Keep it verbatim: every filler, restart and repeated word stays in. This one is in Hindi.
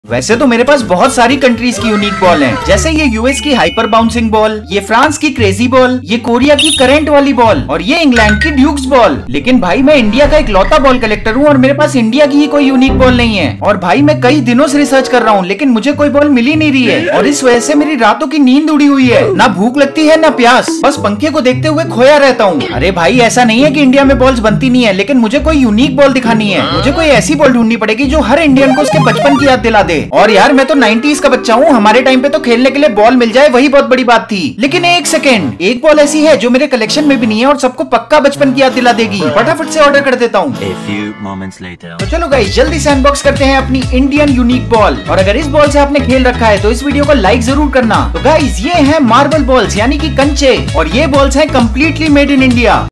वैसे तो मेरे पास बहुत सारी कंट्रीज की यूनिक बॉल हैं, जैसे ये यूएस की हाइपर बाउंसिंग बॉल, ये फ्रांस की क्रेजी बॉल, ये कोरिया की करंट वाली बॉल और ये इंग्लैंड की ड्यूक्स बॉल। लेकिन भाई मैं इंडिया का इकलौता बॉल कलेक्टर हूँ और मेरे पास इंडिया की ही कोई यूनिक बॉल नहीं है। और भाई मैं कई दिनों से रिसर्च कर रहा हूँ लेकिन मुझे कोई बॉल मिल ही नहीं रही है और इस वजह से मेरी रातों की नींद उड़ी हुई है, ना भूख लगती है ना प्यास, बस पंखे को देखते हुए खोया रहता हूँ। अरे भाई ऐसा नहीं है कि इंडिया में बॉल्स बनती नहीं है, लेकिन मुझे कोई यूनिक बॉल दिखानी है। मुझे कोई ऐसी बॉल ढूंढनी पड़ेगी जो हर इंडियन को उसके बचपन की याद दिला दे। और यार मैं तो नाइंटीज़ का बच्चा हूँ, हमारे टाइम पे तो खेलने के लिए बॉल मिल जाए वही बहुत बड़ी बात थी। लेकिन एक सेकेंड, एक बॉल ऐसी है जो मेरे कलेक्शन में भी नहीं है और सबको पक्का बचपन की याद दिला देगी। फटाफट से ऑर्डर कर देता हूँ। तो चलो गाइस जल्दी से अनबॉक्स करते हैं अपनी इंडियन यूनिक बॉल। और अगर इस बॉल से आपने खेल रखा है तो इस वीडियो को लाइक जरूर करना। तो गाइस ये है मार्बल बॉल्स यानी कि कंचे, और ये बॉल्स है कम्प्लीटली मेड इन इंडिया।